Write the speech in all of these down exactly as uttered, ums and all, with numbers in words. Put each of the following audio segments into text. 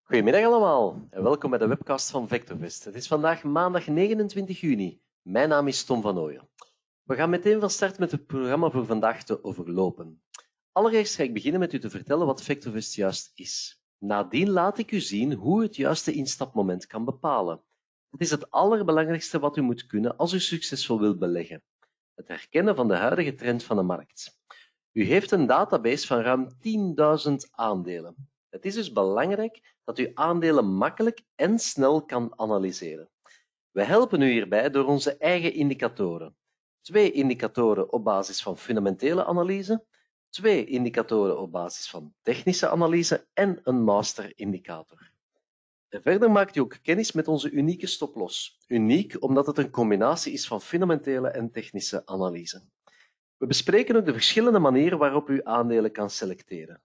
Goedemiddag allemaal en welkom bij de webcast van Vectorvest. Het is vandaag maandag negenentwintig juni. Mijn naam is Tom van Ooyen. We gaan meteen van start met het programma voor vandaag te overlopen. Allereerst ga ik beginnen met u te vertellen wat Vectorvest juist is. Nadien laat ik u zien hoe u het juiste instapmoment kan bepalen. Het is het allerbelangrijkste wat u moet kunnen als u succesvol wilt beleggen. Het herkennen van de huidige trend van de markt. U heeft een database van ruim tienduizend aandelen. Het is dus belangrijk dat u aandelen makkelijk en snel kan analyseren. We helpen u hierbij door onze eigen indicatoren. Twee indicatoren op basis van fundamentele analyse, twee indicatoren op basis van technische analyse en een master-indicator. En verder maakt u ook kennis met onze unieke stoploss. Uniek omdat het een combinatie is van fundamentele en technische analyse. We bespreken ook de verschillende manieren waarop u aandelen kan selecteren.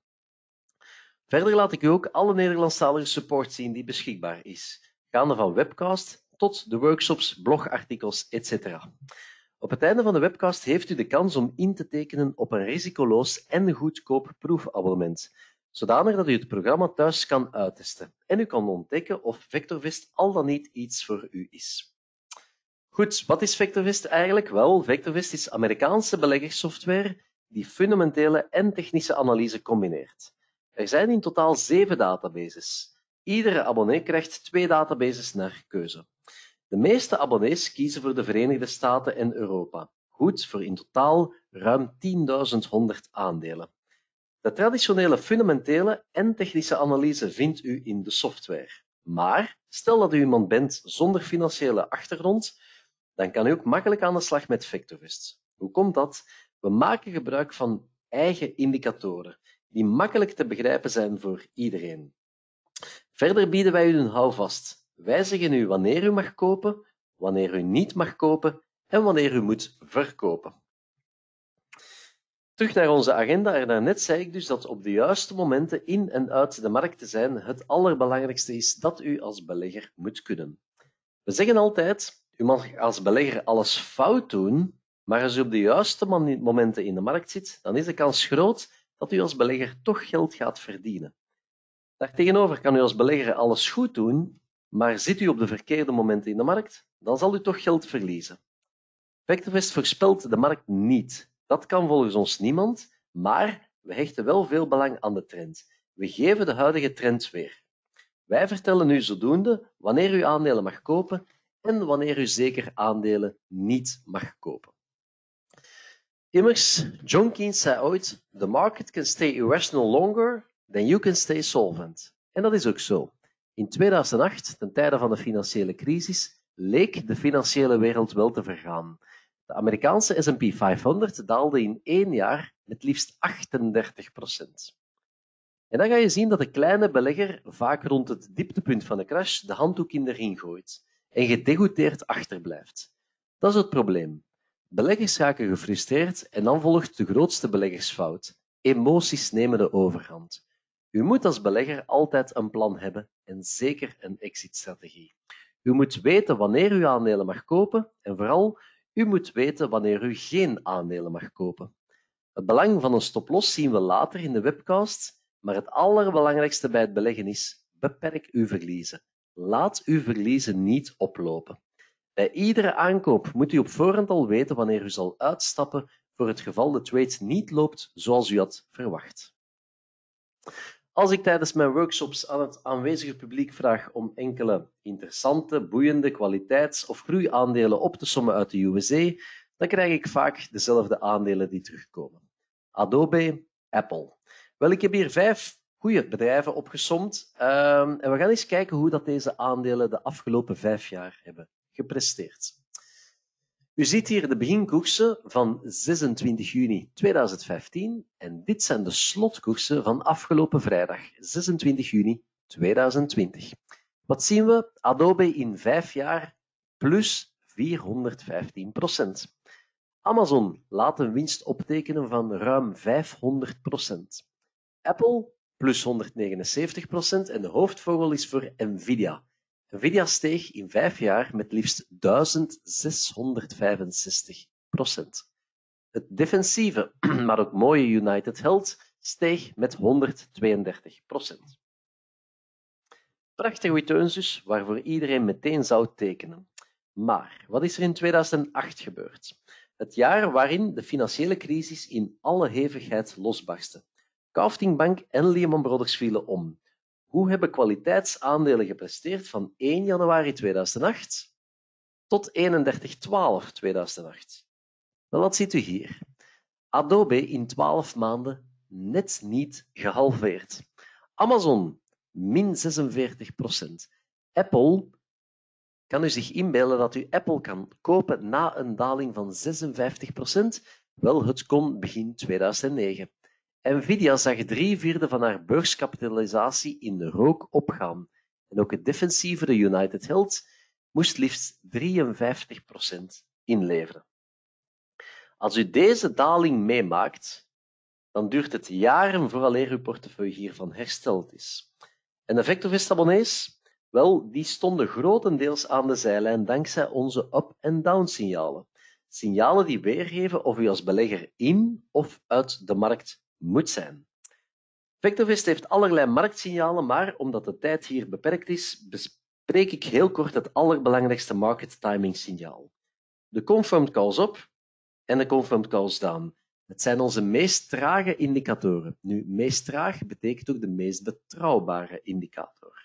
Verder laat ik u ook alle Nederlandstalige support zien die beschikbaar is, gaande van webcast tot de workshops, blogartikels, et cetera. Op het einde van de webcast heeft u de kans om in te tekenen op een risicoloos en goedkoop proefabonnement, zodanig dat u het programma thuis kan uittesten en u kan ontdekken of Vectorvest al dan niet iets voor u is. Goed, wat is Vectorvest eigenlijk? Wel, Vectorvest is Amerikaanse beleggerssoftware die fundamentele en technische analyse combineert. Er zijn in totaal zeven databases. Iedere abonnee krijgt twee databases naar keuze. De meeste abonnees kiezen voor de Verenigde Staten en Europa. Goed voor in totaal ruim tienduizend honderd aandelen. De traditionele fundamentele en technische analyse vindt u in de software. Maar stel dat u iemand bent zonder financiële achtergrond, dan kan u ook makkelijk aan de slag met Vectorvest. Hoe komt dat? We maken gebruik van eigen indicatoren, die makkelijk te begrijpen zijn voor iedereen. Verder bieden wij u een houvast. Wij zeggen u wanneer u mag kopen, wanneer u niet mag kopen en wanneer u moet verkopen. Terug naar onze agenda. En daarnet zei ik dus dat op de juiste momenten in en uit de markt te zijn het allerbelangrijkste is dat u als belegger moet kunnen. We zeggen altijd, u mag als belegger alles fout doen, maar als u op de juiste momenten in de markt zit, dan is de kans groot dat u als belegger toch geld gaat verdienen. Daartegenover kan u als belegger alles goed doen, maar zit u op de verkeerde momenten in de markt, dan zal u toch geld verliezen. Vectorvest voorspelt de markt niet. Dat kan volgens ons niemand, maar we hechten wel veel belang aan de trend. We geven de huidige trend weer. Wij vertellen u zodoende wanneer u aandelen mag kopen en wanneer u zeker aandelen niet mag kopen. Immers, John Keynes zei ooit, the market can stay irrational longer than you can stay solvent. En dat is ook zo. In tweeduizend acht, ten tijde van de financiële crisis, leek de financiële wereld wel te vergaan. De Amerikaanse S en P vijfhonderd daalde in één jaar met liefst achtendertig procent. En dan ga je zien dat de kleine belegger vaak rond het dieptepunt van de crash de handdoek in de ring gooit en gedegoûteerd achterblijft. Dat is het probleem. Beleggers raken gefrustreerd en dan volgt de grootste beleggersfout. Emoties nemen de overhand. U moet als belegger altijd een plan hebben en zeker een exitstrategie. U moet weten wanneer u aandelen mag kopen en vooral, u moet weten wanneer u geen aandelen mag kopen. Het belang van een stoploss zien we later in de webcast, maar het allerbelangrijkste bij het beleggen is, beperk uw verliezen. Laat uw verliezen niet oplopen. Bij iedere aankoop moet u op voorhand al weten wanneer u zal uitstappen voor het geval de trade niet loopt zoals u had verwacht. Als ik tijdens mijn workshops aan het aanwezige publiek vraag om enkele interessante, boeiende kwaliteits- of groeiaandelen op te sommen uit de U S A, dan krijg ik vaak dezelfde aandelen die terugkomen. Adobe, Apple. Wel, ik heb hier vijf goede bedrijven opgesomd um, en we gaan eens kijken hoe dat deze aandelen de afgelopen vijf jaar hebben gepresteerd. U ziet hier de beginkoersen van zesentwintig juni tweeduizend vijftien en dit zijn de slotkoersen van afgelopen vrijdag, zesentwintig juni tweeduizend twintig. Wat zien we? Adobe in vijf jaar plus vierhonderdvijftien procent. Amazon laat een winst optekenen van ruim vijfhonderd procent. Apple plus honderdnegenenzeventig procent en de hoofdvogel is voor Nvidia. Nvidia steeg in vijf jaar met liefst duizend zeshonderdvijfenzestig procent. Het defensieve, maar ook mooie United Health steeg met honderdtweeëndertig procent. Prachtige returns dus, waarvoor iedereen meteen zou tekenen. Maar wat is er in tweeduizend acht gebeurd? Het jaar waarin de financiële crisis in alle hevigheid losbarstte. Kaufting Bank en Lehman Brothers vielen om. Hoe hebben kwaliteitsaandelen gepresteerd van één januari tweeduizend acht tot eenendertig twaalf tweeduizend acht? Wel, dat ziet u hier. Adobe in twaalf maanden net niet gehalveerd. Amazon, min zesenveertig procent. Apple, kan u zich inbeelden dat u Apple kan kopen na een daling van zesenvijftig procent? Wel, het kon begin tweeduizend negen. Nvidia zag drie vierde van haar beurskapitalisatie in de rook opgaan. En ook het defensieve de United Health moest liefst drieënvijftig procent inleveren. Als u deze daling meemaakt, dan duurt het jaren vooraleer uw portefeuille hiervan hersteld is. En de Vectorvest-abonnees? Wel, die stonden grotendeels aan de zijlijn dankzij onze up- en down-signalen. Signalen die weergeven of u als belegger in of uit de markt moet zijn. Vectorvest heeft allerlei marktsignalen, maar omdat de tijd hier beperkt is, bespreek ik heel kort het allerbelangrijkste market timing signaal. De confirmed calls op en de confirmed calls down. Het zijn onze meest trage indicatoren. Nu, meest traag betekent ook de meest betrouwbare indicator.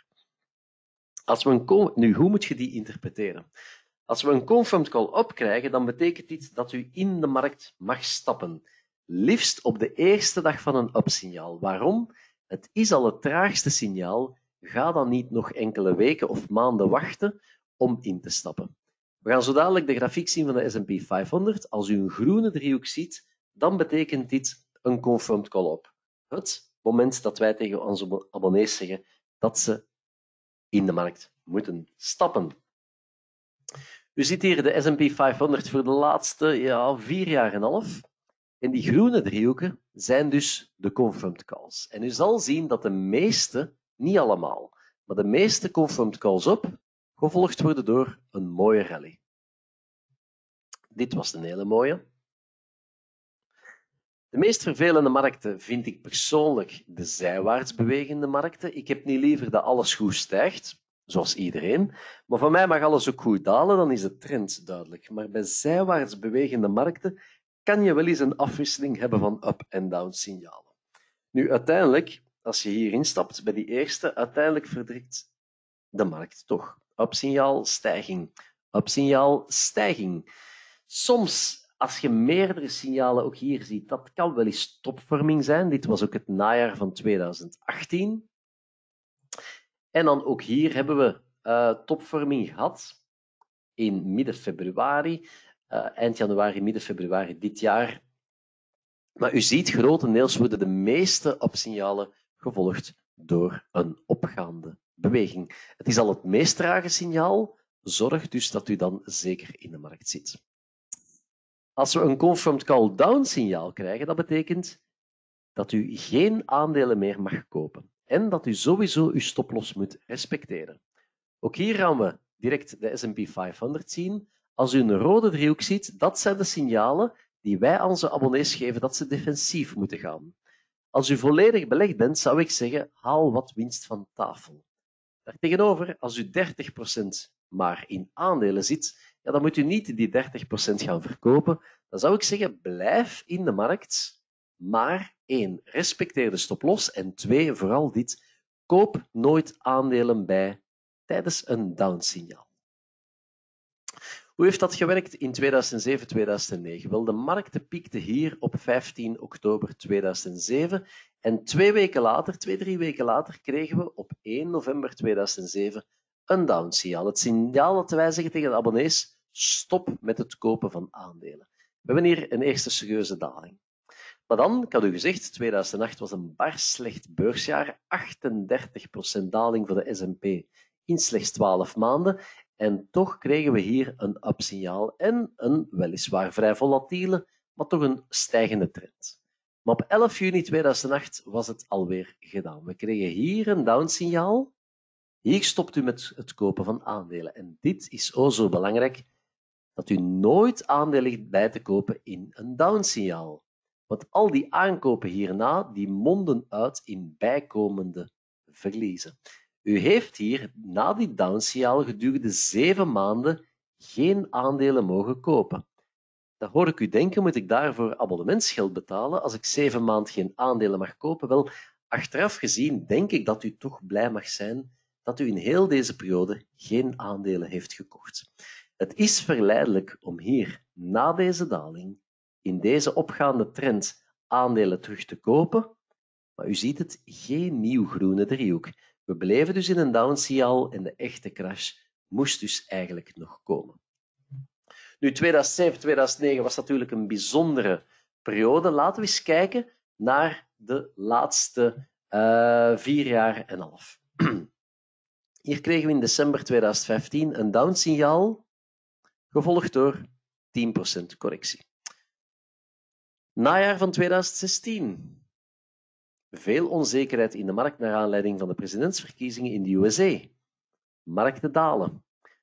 Als we een nu, hoe moet je die interpreteren? Als we een confirmed call op krijgen, dan betekent dit dat u in de markt mag stappen. Liefst op de eerste dag van een up-signaal. Waarom? Het is al het traagste signaal. Ga dan niet nog enkele weken of maanden wachten om in te stappen. We gaan zo dadelijk de grafiek zien van de S en P vijfhonderd. Als u een groene driehoek ziet, dan betekent dit een confirmed call op. Het moment dat wij tegen onze abonnees zeggen dat ze in de markt moeten stappen. U ziet hier de S en P vijfhonderd voor de laatste ja, vier jaar en een half. En die groene driehoeken zijn dus de confirmed calls. En u zal zien dat de meeste, niet allemaal, maar de meeste confirmed calls op gevolgd worden door een mooie rally. Dit was een hele mooie. De meest vervelende markten vind ik persoonlijk de zijwaarts bewegende markten. Ik heb niet liever dat alles goed stijgt, zoals iedereen, maar van mij mag alles ook goed dalen, dan is de trend duidelijk. Maar bij zijwaarts bewegende markten kan je wel eens een afwisseling hebben van up- en down-signalen. Nu, uiteindelijk, als je hier instapt bij die eerste, uiteindelijk verdrikt de markt toch. Up-signaal, stijging. Up-signaal, stijging. Soms, als je meerdere signalen ook hier ziet, dat kan wel eens topvorming zijn. Dit was ook het najaar van tweeduizend achttien. En dan ook hier hebben we uh, topvorming gehad in midden februari, uh, eind januari, midden februari dit jaar. Maar u ziet, grotendeels worden de meeste up-signalen gevolgd door een opgaande beweging. Het is al het meest trage signaal. Zorg dus dat u dan zeker in de markt zit. Als we een confirmed call down signaal krijgen, dat betekent dat u geen aandelen meer mag kopen en dat u sowieso uw stoploss moet respecteren. Ook hier gaan we direct de S en P vijfhonderd zien. Als u een rode driehoek ziet, dat zijn de signalen die wij aan onze abonnees geven dat ze defensief moeten gaan. Als u volledig belegd bent, zou ik zeggen, haal wat winst van tafel. Daartegenover, als u dertig procent maar in aandelen zit, ja, dan moet u niet die dertig procent gaan verkopen. Dan zou ik zeggen, blijf in de markt, maar één, respecteer de stoploss en twee, vooral dit, koop nooit aandelen bij tijdens een down-signaal. Hoe heeft dat gewerkt in tweeduizend zeven tweeduizend negen? Wel, de markten piekten hier op vijftien oktober tweeduizend zeven en twee weken later, twee, drie weken later, kregen we op één november tweeduizend zeven een down-signaal. Het signaal dat wij zeggen tegen de abonnees, stop met het kopen van aandelen. We hebben hier een eerste serieuze daling. Maar dan, ik had u gezegd, tweeduizend acht was een bar slecht beursjaar, achtendertig procent daling voor de S en P in slechts twaalf maanden. En toch kregen we hier een up-signaal en een weliswaar vrij volatiele, maar toch een stijgende trend. Maar op elf juni tweeduizend acht was het alweer gedaan. We kregen hier een down-signaal. Hier stopt u met het kopen van aandelen. En dit is o zo belangrijk, dat u nooit aandelen bij te kopen in een down-signaal. Want al die aankopen hierna, die monden uit in bijkomende verliezen. U heeft hier na die downsignaal gedurende zeven maanden geen aandelen mogen kopen. Dan hoor ik u denken, moet ik daarvoor abonnementsgeld betalen als ik zeven maanden geen aandelen mag kopen? Wel, achteraf gezien denk ik dat u toch blij mag zijn dat u in heel deze periode geen aandelen heeft gekocht. Het is verleidelijk om hier, na deze daling, in deze opgaande trend aandelen terug te kopen, maar u ziet het, geen nieuw groene driehoek. We bleven dus in een downsignaal en de echte crash moest dus eigenlijk nog komen. Nu, tweeduizend zeven, tweeduizend negen was natuurlijk een bijzondere periode. Laten we eens kijken naar de laatste uh, vier jaar en een half. Hier kregen we in december tweeduizend vijftien een downsignaal, gevolgd door tien procent correctie. Najaar van tweeduizend zestien. Veel onzekerheid in de markt naar aanleiding van de presidentsverkiezingen in de U S A. Markten dalen.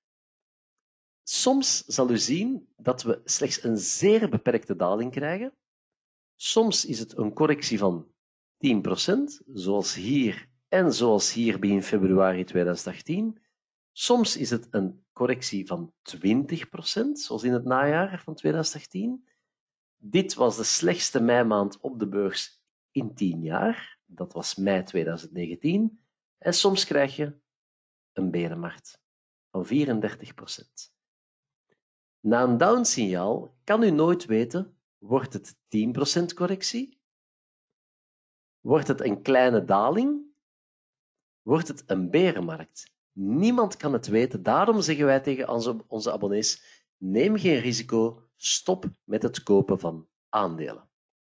Soms zal u zien dat we slechts een zeer beperkte daling krijgen. Soms is het een correctie van tien procent, zoals hier en zoals hier begin februari tweeduizend achttien. Soms is het een correctie van twintig procent, zoals in het najaar van tweeduizend achttien. Dit was de slechtste meimaand op de beurs in tien jaar. Dat was mei tweeduizend negentien. En soms krijg je een berenmarkt van vierendertig procent. Na een downsignaal kan u nooit weten, wordt het tien procent correctie? Wordt het een kleine daling? Wordt het een berenmarkt? Niemand kan het weten. Daarom zeggen wij tegen onze, onze abonnees, neem geen risico, stop met het kopen van aandelen.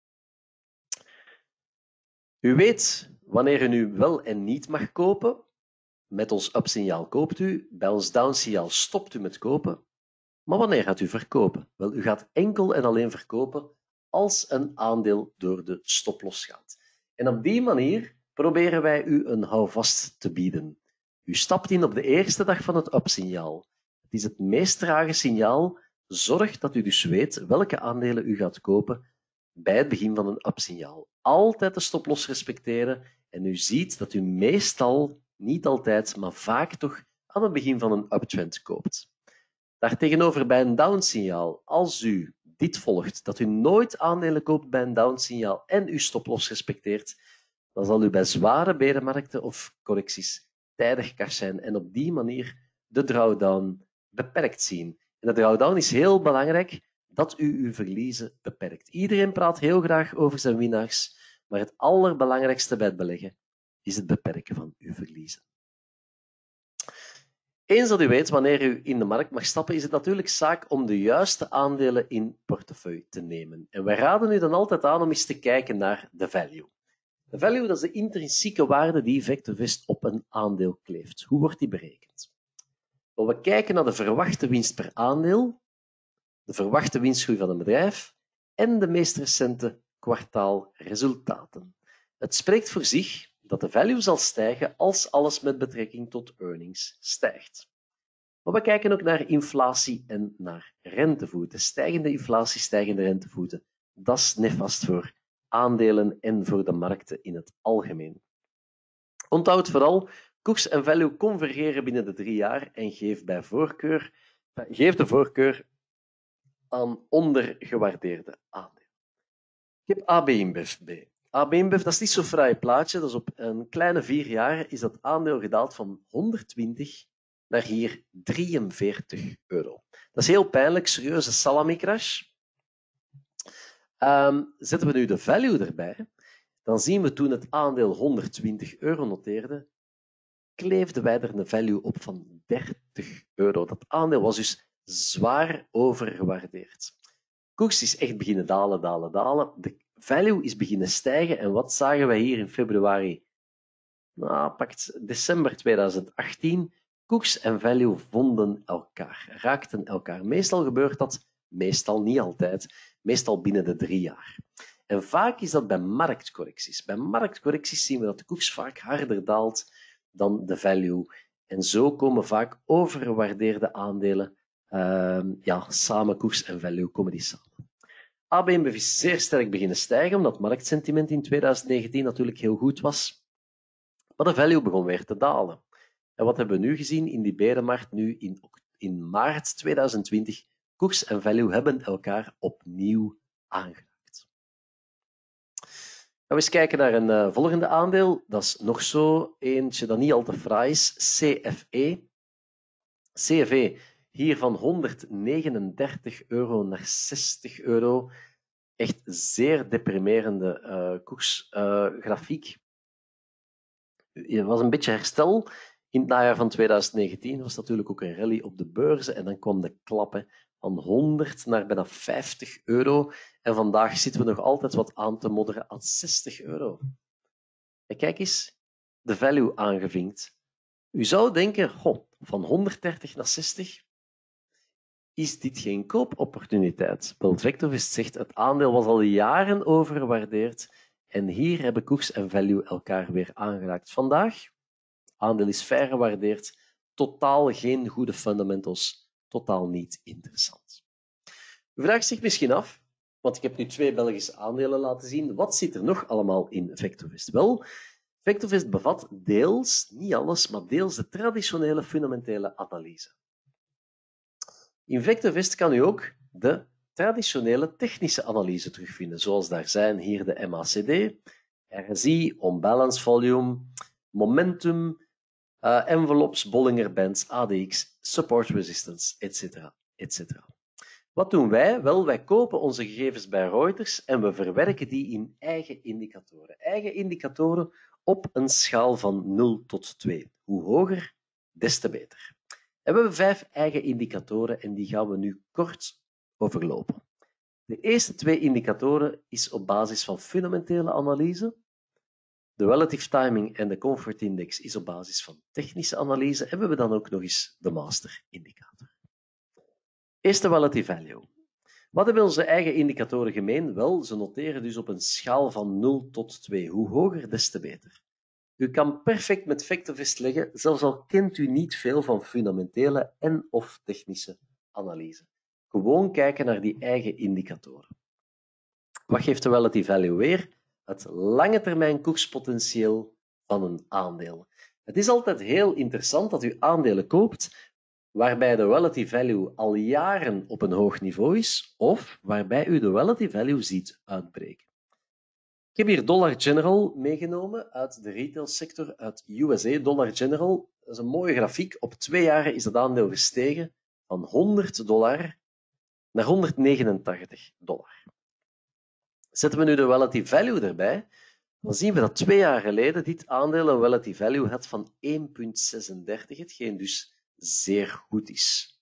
U weet wanneer u nu wel en niet mag kopen. Met ons up-signaal koopt u, bij ons down-signaal stopt u met kopen. Maar wanneer gaat u verkopen? Wel, u gaat enkel en alleen verkopen als een aandeel door de stoploss gaat. En op die manier proberen wij u een houvast te bieden. U stapt in op de eerste dag van het up-signaal. Het is het meest trage signaal. Zorg dat u dus weet welke aandelen u gaat kopen bij het begin van een up-signaal. Altijd de stoploss respecteren en u ziet dat u meestal, niet altijd, maar vaak toch aan het begin van een uptrend koopt. Daartegenover bij een downsignaal, als u dit volgt, dat u nooit aandelen koopt bij een downsignaal en uw stoploss respecteert, dan zal u bij zware berenmarkten of correcties tijdig cash zijn en op die manier de drawdown beperkt zien. En de drawdown is heel belangrijk dat u uw verliezen beperkt. Iedereen praat heel graag over zijn winnaars, maar het allerbelangrijkste bij het beleggen is het beperken van uw verliezen. Eens dat u weet wanneer u in de markt mag stappen, is het natuurlijk zaak om de juiste aandelen in portefeuille te nemen. En wij raden u dan altijd aan om eens te kijken naar de value. De value, dat is de intrinsieke waarde die Vectorvest op een aandeel kleeft. Hoe wordt die berekend? Wel, we kijken naar de verwachte winst per aandeel, de verwachte winstgroei van een bedrijf en de meest recente kwartaalresultaten. Het spreekt voor zich dat de value zal stijgen als alles met betrekking tot earnings stijgt. Maar we kijken ook naar inflatie en naar rentevoeten. Stijgende inflatie, stijgende rentevoeten, dat is nefast voor aandelen en voor de markten in het algemeen. Onthoud vooral, koers en value convergeren binnen de drie jaar en geef, bij voorkeur, geef de voorkeur aan ondergewaardeerde aandelen. Ik heb A B InBev bij. A B InBev, dat is niet zo'n fraai plaatje. Dat is op een kleine vier jaar is dat aandeel gedaald van honderdtwintig naar hier drieënveertig euro. Dat is heel pijnlijk, serieuze salami-crash. Um, zetten we nu de value erbij, dan zien we toen het aandeel honderdtwintig euro noteerde, kleefden wij er een value op van dertig euro. Dat aandeel was dus zwaar overgewaardeerd. Koers is echt beginnen dalen, dalen, dalen. De value is beginnen stijgen. En wat zagen wij hier in februari? Nou, pakt december tweeduizend achttien. Koers en value vonden elkaar, raakten elkaar. Meestal gebeurt dat, meestal niet altijd, meestal binnen de drie jaar. En vaak is dat bij marktcorrecties. Bij marktcorrecties zien we dat de koers vaak harder daalt dan de value. En zo komen vaak overgewaardeerde aandelen, uh, ja, samen koers en value komen die samen. A B InBev is zeer sterk beginnen stijgen, omdat het marktsentiment in tweeduizend negentien natuurlijk heel goed was. Maar de value begon weer te dalen. En wat hebben we nu gezien in die berenmarkt nu in, in maart tweeduizend twintig? Koers en value hebben elkaar opnieuw aangeraakt. Gaan we eens kijken naar een uh, volgende aandeel. Dat is nog zo eentje dat niet al te fraai is. C F E. C F E hier van honderdnegenendertig euro naar zestig euro. Echt zeer deprimerende uh, koersgrafiek. Uh, er was een beetje herstel. In het najaar van tweeduizend negentien was natuurlijk ook een rally op de beurzen en dan kwam de klap van honderd naar bijna vijftig euro. En vandaag zitten we nog altijd wat aan te modderen aan zestig euro. En kijk eens, de value aangevinkt. U zou denken, goh, van honderddertig naar zestig, is dit geen koopopportuniteit? Wel, Vectorvest zegt, het aandeel was al jaren overgewaardeerd en hier hebben koers en value elkaar weer aangeraakt. Vandaag, het aandeel is fair gewaardeerd, totaal geen goede fundamentals, totaal niet interessant. U vraagt zich misschien af, want ik heb nu twee Belgische aandelen laten zien, wat zit er nog allemaal in Vectorvest? Wel, Vectorvest bevat deels, niet alles, maar deels de traditionele fundamentele analyse. In Vectorvest kan u ook de traditionele technische analyse terugvinden, zoals daar zijn hier de M A C D, R S I, on-balance volume, momentum, uh, envelopes, Bollinger Bands, A D X, support resistance, et cetera, et cetera. Wat doen wij? Wel, wij kopen onze gegevens bij Reuters en we verwerken die in eigen indicatoren. Eigen indicatoren op een schaal van nul tot twee. Hoe hoger, des te beter. En we hebben vijf eigen indicatoren en die gaan we nu kort overlopen. De eerste twee indicatoren is op basis van fundamentele analyse. De relative timing en de comfort index is op basis van technische analyse. En we hebben dan ook nog eens de master indicator. Eerste relative value. Wat hebben onze eigen indicatoren gemeen? Wel, ze noteren dus op een schaal van nul tot twee. Hoe hoger, des te beter. U kan perfect met Vectorvest leggen, zelfs al kent u niet veel van fundamentele en of technische analyse. Gewoon kijken naar die eigen indicatoren. Wat geeft de relative value weer? Het lange termijn koerspotentieel van een aandeel. Het is altijd heel interessant dat u aandelen koopt waarbij de relative value al jaren op een hoog niveau is of waarbij u de relative value ziet uitbreken. Ik heb hier Dollar General meegenomen uit de retailsector uit U S A. Dollar General, dat is een mooie grafiek. Op twee jaar is het aandeel gestegen van honderd dollar naar honderdnegenentachtig dollar. Zetten we nu de relative value erbij, dan zien we dat twee jaar geleden dit aandeel een relative value had van één komma zesendertig, hetgeen dus zeer goed is.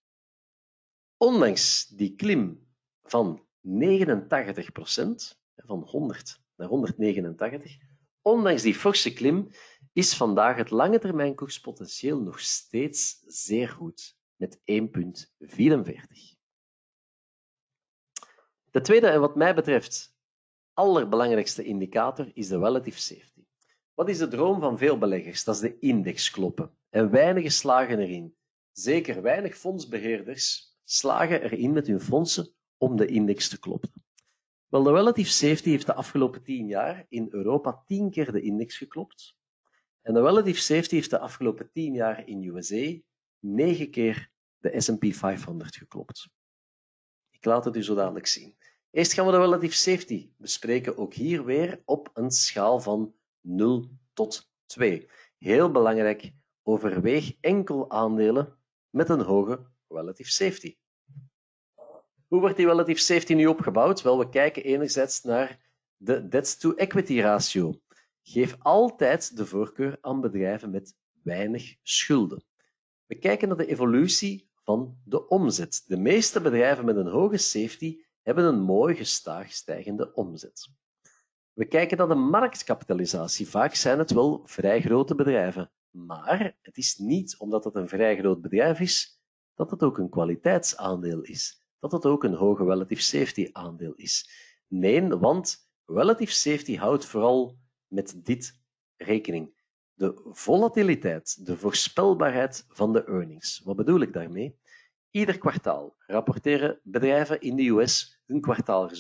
Ondanks die klim van negenentachtig procent, van honderd naar honderdnegenentachtig, ondanks die forse klim, is vandaag het lange termijn koerspotentieel nog steeds zeer goed, met één komma vierenveertig. De tweede en wat mij betreft allerbelangrijkste indicator is de relative safety. Wat is de droom van veel beleggers? Dat is de index kloppen. En weinigen slagen erin. Zeker weinig fondsbeheerders slagen erin met hun fondsen om de index te kloppen. Wel, de relative safety heeft de afgelopen tien jaar in Europa tien keer de index geklopt. En de relative safety heeft de afgelopen tien jaar in U S A negen keer de S en P vijfhonderd geklopt. Ik laat het u zo dadelijk zien. Eerst gaan we de relative safety bespreken, ook hier weer op een schaal van nul tot twee. Heel belangrijk, overweeg enkel aandelen met een hoge relative safety. Hoe wordt die relative safety nu opgebouwd? Wel, we kijken enerzijds naar de debt-to-equity ratio. Geef altijd de voorkeur aan bedrijven met weinig schulden. We kijken naar de evolutie van de omzet. De meeste bedrijven met een hoge safety hebben een mooi gestaag stijgende omzet. We kijken naar de marktkapitalisatie. Vaak zijn het wel vrij grote bedrijven. Maar het is niet omdat het een vrij groot bedrijf is, dat het ook een kwaliteitsaandeel is. Dat het ook een hoge relative safety aandeel is. Nee, want relative safety houdt vooral met dit rekening. De volatiliteit, de voorspelbaarheid van de earnings. Wat bedoel ik daarmee? Ieder kwartaal rapporteren bedrijven in de U S hun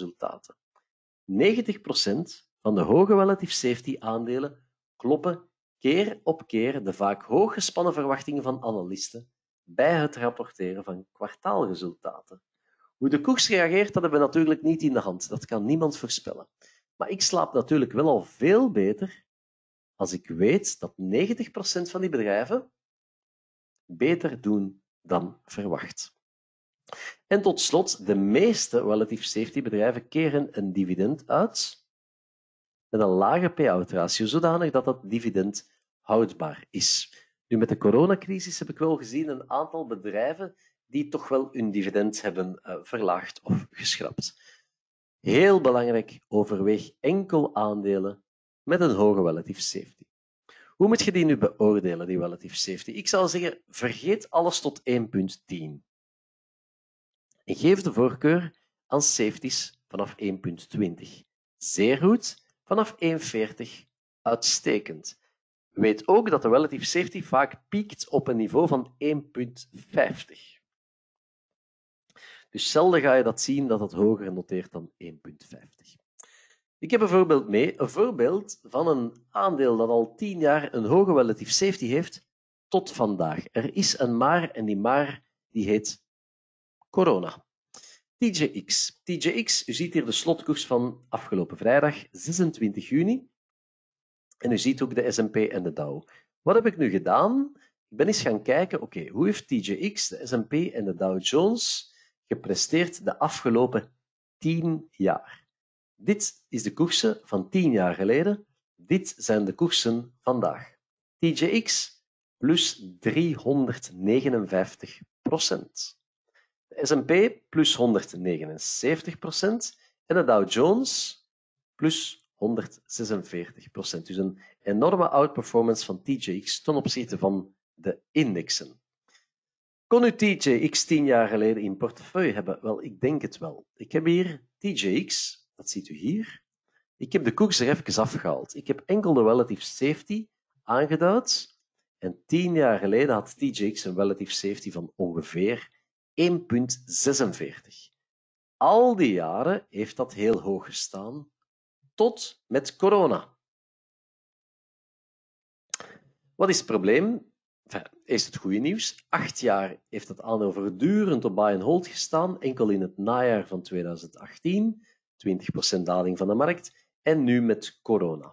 kwartaalresultaten. negentig procent van de hoge relative safety aandelen kloppen keer op keer de vaak hooggespannen verwachtingen van analisten bij het rapporteren van kwartaalresultaten. Hoe de koers reageert, dat hebben we natuurlijk niet in de hand. Dat kan niemand voorspellen. Maar ik slaap natuurlijk wel al veel beter als ik weet dat negentig procent van die bedrijven beter doen dan verwacht. En tot slot, de meeste relative safety bedrijven keren een dividend uit met een lage payout ratio, zodanig dat dat dividend houdbaar is. Nu, met de coronacrisis heb ik wel gezien een aantal bedrijven die toch wel hun dividend hebben uh, verlaagd of geschrapt. Heel belangrijk, overweeg enkel aandelen met een hoge relative safety. Hoe moet je die nu beoordelen, die relative safety? Ik zou zeggen, vergeet alles tot één komma tien. En geef de voorkeur aan safeties vanaf één komma twintig. Zeer goed, vanaf één komma veertig. Uitstekend. Weet ook dat de relative safety vaak piekt op een niveau van één komma vijftig. Dus zelden ga je dat zien dat het hoger noteert dan één komma vijftig. Ik heb een voorbeeld mee. Een voorbeeld van een aandeel dat al tien jaar een hoge relative safety heeft tot vandaag. Er is een maar en die maar die heet corona. T J X. T J X, u ziet hier de slotkoers van afgelopen vrijdag, zesentwintig juni. En u ziet ook de S en P en de Dow. Wat heb ik nu gedaan? Ik ben eens gaan kijken, oké, okay, hoe heeft T J X, de S en P en de Dow Jones gepresteerd de afgelopen tien jaar? Dit is de koersen van tien jaar geleden. Dit zijn de koersen vandaag. T J X plus driehonderdnegenenvijftig procent. De S en P plus honderdnegenenzeventig procent en de Dow Jones plus honderdzesenveertig procent. Dus een enorme outperformance van T J X ten opzichte van de indexen. Kon u T J X tien jaar geleden in portefeuille hebben? Wel, ik denk het wel. Ik heb hier T J X, dat ziet u hier. Ik heb de koers er even afgehaald. Ik heb enkel de relative safety aangeduid. En tien jaar geleden had T J X een relative safety van ongeveer één komma zesenveertig. Al die jaren heeft dat heel hoog gestaan, tot met corona. Wat is het probleem? Enfin, eerst het goede nieuws. Acht jaar heeft het aandeel voortdurend op buy and hold gestaan, enkel in het najaar van tweeduizend achttien, twintig procent daling van de markt, en nu met corona.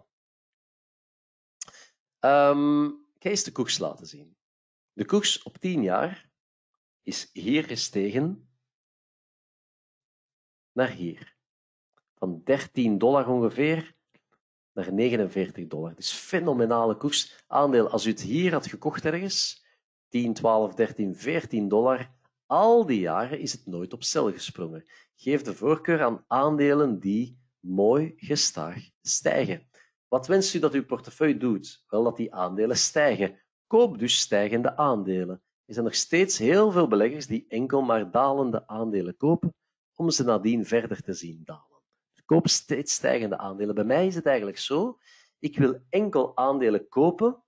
Um, ik ga eens de koers laten zien. De koers op tien jaar is hier gestegen naar hier. Van dertien dollar ongeveer naar negenenveertig dollar. Dus fenomenale koers. Aandeel, als u het hier had gekocht ergens, tien, twaalf, dertien, veertien dollar, al die jaren is het nooit op cel gesprongen. Geef de voorkeur aan aandelen die mooi gestaag stijgen. Wat wenst u dat uw portefeuille doet? Wel, dat die aandelen stijgen. Koop dus stijgende aandelen. Er zijn nog steeds heel veel beleggers die enkel maar dalende aandelen kopen, om ze nadien verder te zien dalen. Koop steeds stijgende aandelen. Bij mij is het eigenlijk zo, ik wil enkel aandelen kopen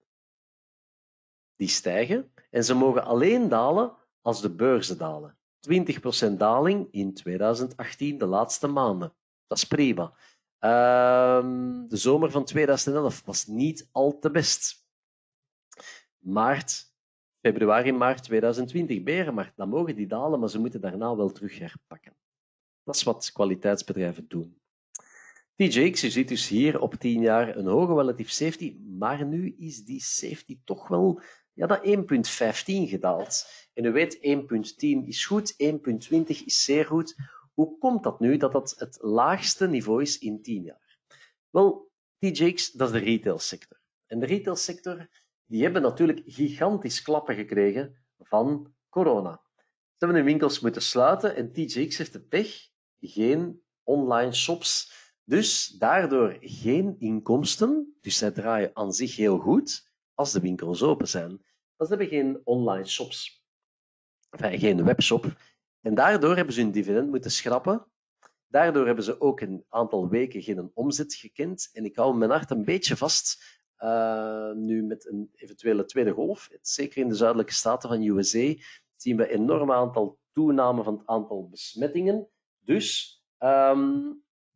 die stijgen en ze mogen alleen dalen als de beurzen dalen. twintig procent daling in tweeduizend achttien, de laatste maanden. Dat is prima. Uh, de zomer van tweeduizend elf was niet al te best. Maart, februari, maart tweeduizend twintig, berenmarkt, dan mogen die dalen, maar ze moeten daarna wel terug herpakken. Dat is wat kwaliteitsbedrijven doen. T J X, u ziet dus hier op tien jaar een hoge relative safety, maar nu is die safety toch wel ja, dat één komma vijftien gedaald. En u weet, één komma tien is goed, één komma twintig is zeer goed. Hoe komt dat nu dat dat het laagste niveau is in tien jaar? Wel, T J X, dat is de retailsector. En de retailsector, die hebben natuurlijk gigantisch klappen gekregen van corona. Ze hebben hun winkels moeten sluiten en T J X heeft de pech, geen online shops, dus daardoor geen inkomsten. Dus zij draaien aan zich heel goed als de winkels open zijn. Maar ze hebben geen online shops, enfin, geen webshop. En daardoor hebben ze hun dividend moeten schrappen. Daardoor hebben ze ook een aantal weken geen omzet gekend. En ik hou mijn hart een beetje vast, uh, nu met een eventuele tweede golf. Zeker in de zuidelijke staten van U S A zien we een enorm aantal toename van het aantal besmettingen. Dus um,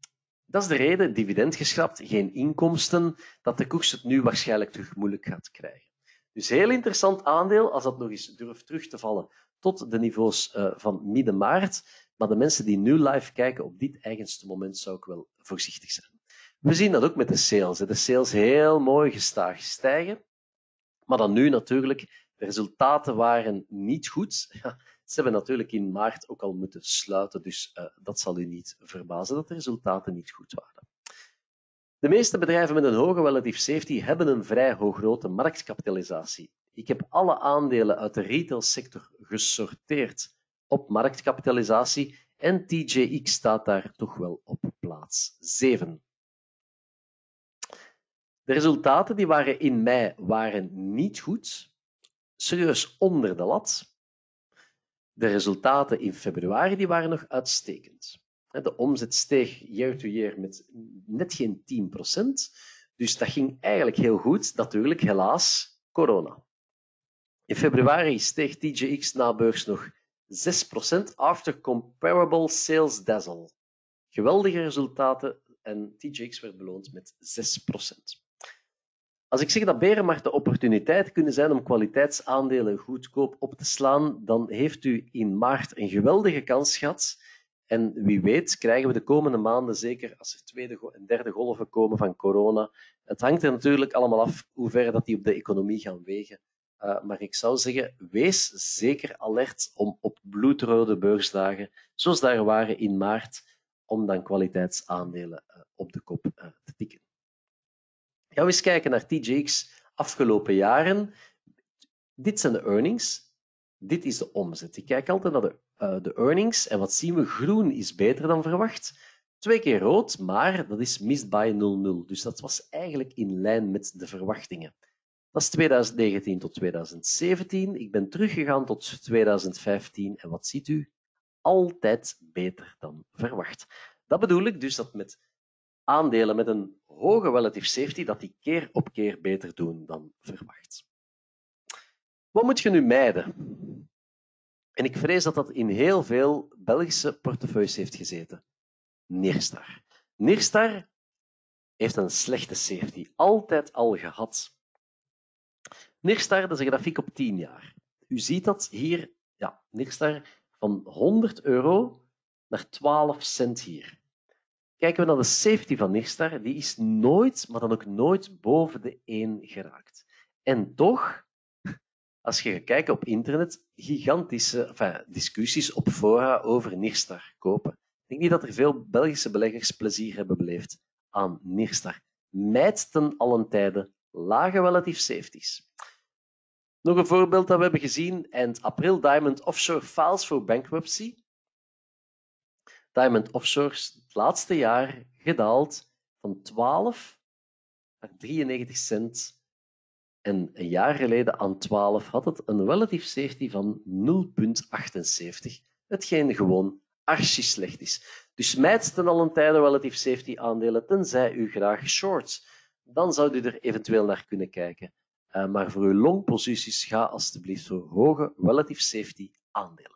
Dat is de reden, dividend geschrapt, geen inkomsten, dat de koers het nu waarschijnlijk terug moeilijk gaat krijgen. Dus heel interessant aandeel, als dat nog eens durft terug te vallen tot de niveaus uh, van midden maart. Maar de mensen die nu live kijken op dit eigenste moment, zou ik wel voorzichtig zijn. We zien dat ook met de sales. De sales heel mooi gestaag stijgen. Maar dan nu natuurlijk, de resultaten waren niet goed. Ja, ze hebben natuurlijk in maart ook al moeten sluiten, dus uh, dat zal u niet verbazen dat de resultaten niet goed waren. De meeste bedrijven met een hoge relative safety hebben een vrij hoog grote marktkapitalisatie. Ik heb alle aandelen uit de retailsector gesorteerd op marktkapitalisatie en T J X staat daar toch wel op plaats zeven. De resultaten die waren in mei waren niet goed, serieus onder de lat. De resultaten in februari die waren nog uitstekend. De omzet steeg year to year met net geen tien procent, dus dat ging eigenlijk heel goed. Natuurlijk, helaas, corona. In februari steeg T J X na beurs nog zes procent after comparable sales dazzle. Geweldige resultaten en T J X werd beloond met zes procent. Als ik zeg dat berenmarkten opportuniteit kunnen zijn om kwaliteitsaandelen goedkoop op te slaan, dan heeft u in maart een geweldige kans gehad. En wie weet krijgen we de komende maanden, zeker als er tweede en derde golven komen van corona. Het hangt er natuurlijk allemaal af hoe ver dat die op de economie gaan wegen. Uh, maar ik zou zeggen, wees zeker alert om op bloedrode beursdagen, zoals daar waren in maart, om dan kwaliteitsaandelen uh, op de kop uh, te tikken. Gaan we eens kijken naar T J X afgelopen jaren. Dit zijn de earnings. Dit is de omzet. Ik kijk altijd naar de, uh, de earnings. En wat zien we? Groen is beter dan verwacht. Twee keer rood, maar dat is missed by nul komma nul. Dus dat was eigenlijk in lijn met de verwachtingen. Dat is twintig negentien tot twintig zeventien. Ik ben teruggegaan tot twintig vijftien. En wat ziet u? Altijd beter dan verwacht. Dat bedoel ik dus dat met aandelen met een hoge relative safety, dat die keer op keer beter doen dan verwacht. Wat moet je nu mijden? En ik vrees dat dat in heel veel Belgische portefeuilles heeft gezeten. Nirstar. Nirstar heeft een slechte safety. Altijd al gehad. Nirstar, dat is een grafiek op tien jaar. U ziet dat hier, ja, Nirstar van honderd euro naar twaalf cent hier. Kijken we naar de safety van Nirstar, die is nooit, maar dan ook nooit boven de één geraakt. En toch, als je gaat kijken op internet, gigantische enfin, discussies op fora over Nirstar kopen. Ik denk niet dat er veel Belgische beleggers plezier hebben beleefd aan Nirstar. Mijd ten allen tijde lage relative safeties. Nog een voorbeeld dat we hebben gezien, eind april, Diamond Offshore files for bankruptcy. Diamond Offshore het laatste jaar gedaald van twaalf naar drieënnegentig cent. En een jaar geleden aan twaalf had het een relative safety van nul komma achtenzeventig, hetgeen gewoon archi slecht is. Dus mijd ten allen tijde relative safety aandelen, tenzij u graag short. Dan zou u er eventueel naar kunnen kijken. Uh, maar voor uw longposities ga alstublieft voor hoge relative safety aandelen.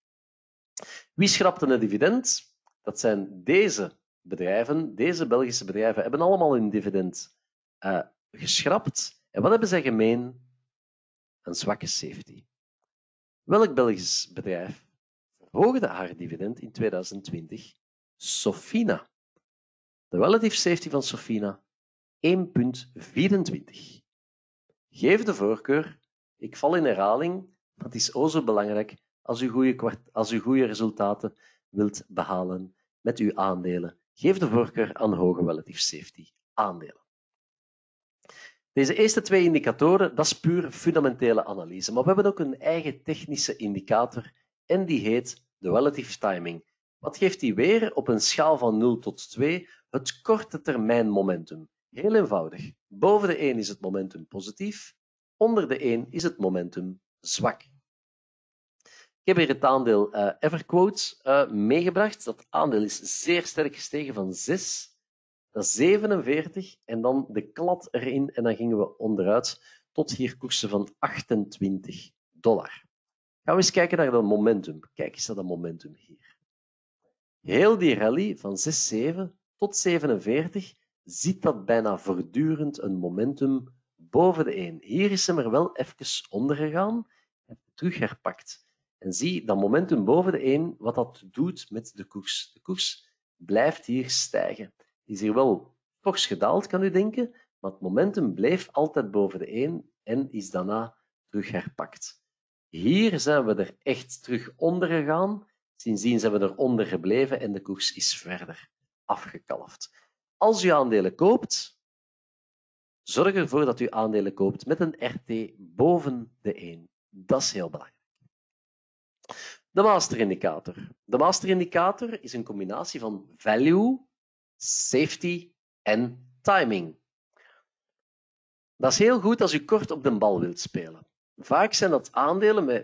Wie schrapt een dividend? Dat zijn deze bedrijven. Deze Belgische bedrijven hebben allemaal hun dividend uh, geschrapt. En wat hebben zij gemeen? Een zwakke safety. Welk Belgisch bedrijf verhoogde haar dividend in twintig twintig? Sofina. De relative safety van Sofina één komma vierentwintig. Geef de voorkeur. Ik val in herhaling. Dat is o zo belangrijk als u goede, als u goede resultaten wilt behalen met uw aandelen. Geef de voorkeur aan hoge relative safety aandelen. Deze eerste twee indicatoren, dat is puur fundamentele analyse. Maar we hebben ook een eigen technische indicator en die heet de relative timing. Wat geeft die weer op een schaal van nul tot twee? Het korte termijn momentum. Heel eenvoudig. Boven de één is het momentum positief, onder de één is het momentum zwak. Ik heb hier het aandeel uh, Everquote uh, meegebracht. Dat aandeel is zeer sterk gestegen van zes naar zevenenveertig en dan de klad erin en dan gingen we onderuit tot hier koersen van achtentwintig dollar. Gaan we eens kijken naar dat momentum. Kijk eens naar dat momentum hier. Heel die rally van zes, zeven tot zevenenveertig zit dat bijna voortdurend een momentum boven de één. Hier is hem er wel even onder gegaan en terug herpakt. En zie dat momentum boven de één, wat dat doet met de koers. De koers blijft hier stijgen. Die is hier wel fors gedaald, kan u denken, maar het momentum bleef altijd boven de één en is daarna terug herpakt. Hier zijn we er echt terug onder gegaan. Sindsdien zijn we eronder gebleven en de koers is verder afgekalfd. Als u aandelen koopt, zorg ervoor dat u aandelen koopt met een R T boven de één. Dat is heel belangrijk. De masterindicator. De masterindicator is een combinatie van value, safety en timing. Dat is heel goed als u kort op de bal wilt spelen. Vaak zijn dat aandelen met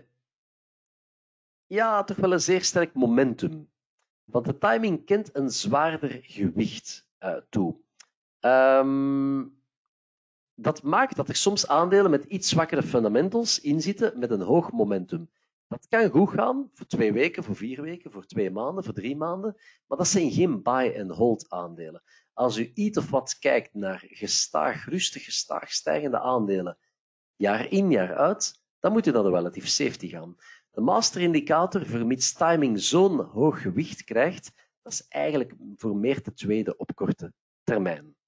ja, toch wel een zeer sterk momentum. Want de timing kent een zwaarder gewicht uh, toe. Um, dat maakt dat er soms aandelen met iets zwakkere fundamentals in zitten met een hoog momentum. Dat kan goed gaan voor twee weken, voor vier weken, voor twee maanden, voor drie maanden, maar dat zijn geen buy-and-hold aandelen. Als u iets of wat kijkt naar gestaag, rustig gestaag stijgende aandelen, jaar in, jaar uit, dan moet u naar de relative safety gaan. De masterindicator, vermits timing zo'n hoog gewicht krijgt, dat is eigenlijk voor meer te tweede op korte termijn.